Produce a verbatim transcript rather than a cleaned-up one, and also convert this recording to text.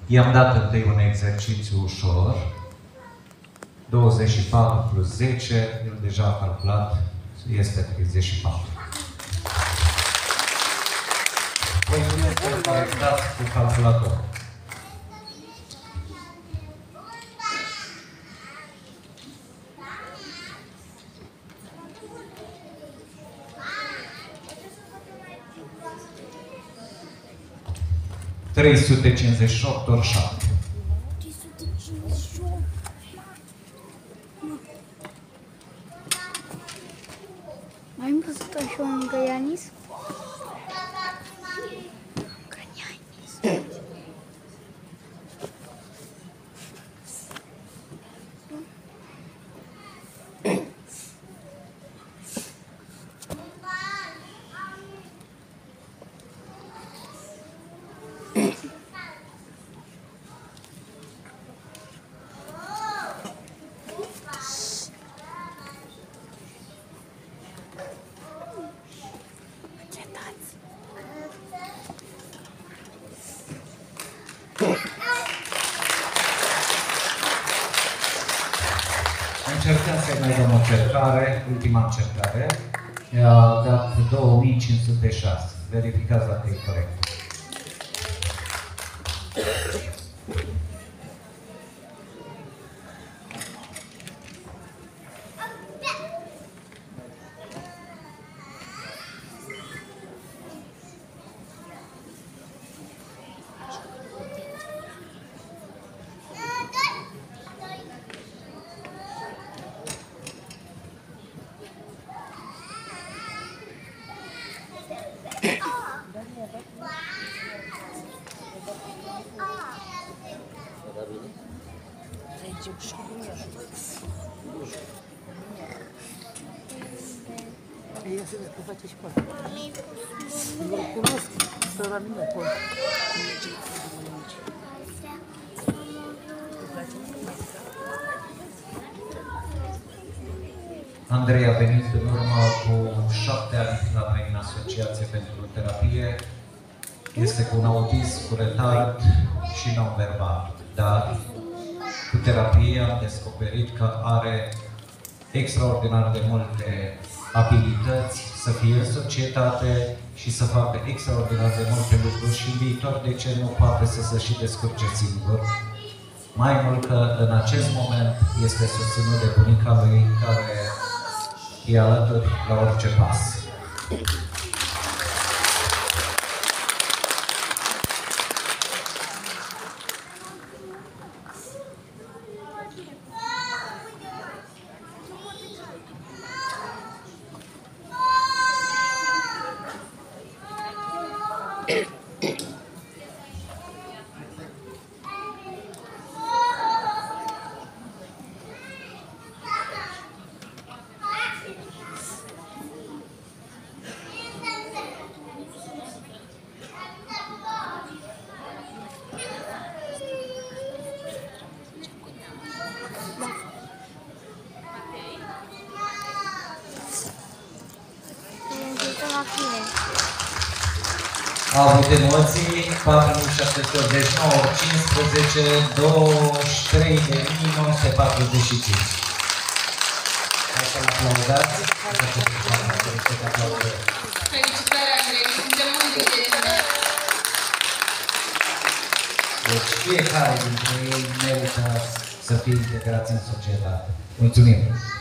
I-am dat întâi un exercițiu ușor, douăzeci și patru plus zece, el deja a calculat, este treizeci și patru. Voi puteți să corectați cu calculator. trei sute cincizeci și opt ori șapte. Mai am văzut așa un găianis? Încercăm să mai dăm o încercare, ultima încercare. I-a dat două mii cinci sute șase. Verificați dacă e corect. Eu sei que vai te escolar. Eu conheço, só a minha coisa. Andrei a venit în urmă cu șapte ani la noi în Asociație pentru Terapie. Este cu un autism, cu retard și non-verbal. Dar cu terapie am descoperit că are extraordinar de multe abilități să fie în societate și să facă extraordinar de multe lucruri și în viitor, de ce nu poate să se și descurce singur. Mai mult că în acest moment este susținut de bunica lui, care e alături la orice pas. A avut emoții, patru mii șapte sute optzeci și nouă, cincisprezece, douăzeci și trei de mii nouă sute patruzeci și cinci. Hai să-l aplaudați. Felicitări, Andrei, suntem mândri de tine. Deci fiecare dintre ei merită să fie integrați în societate. Mulțumim!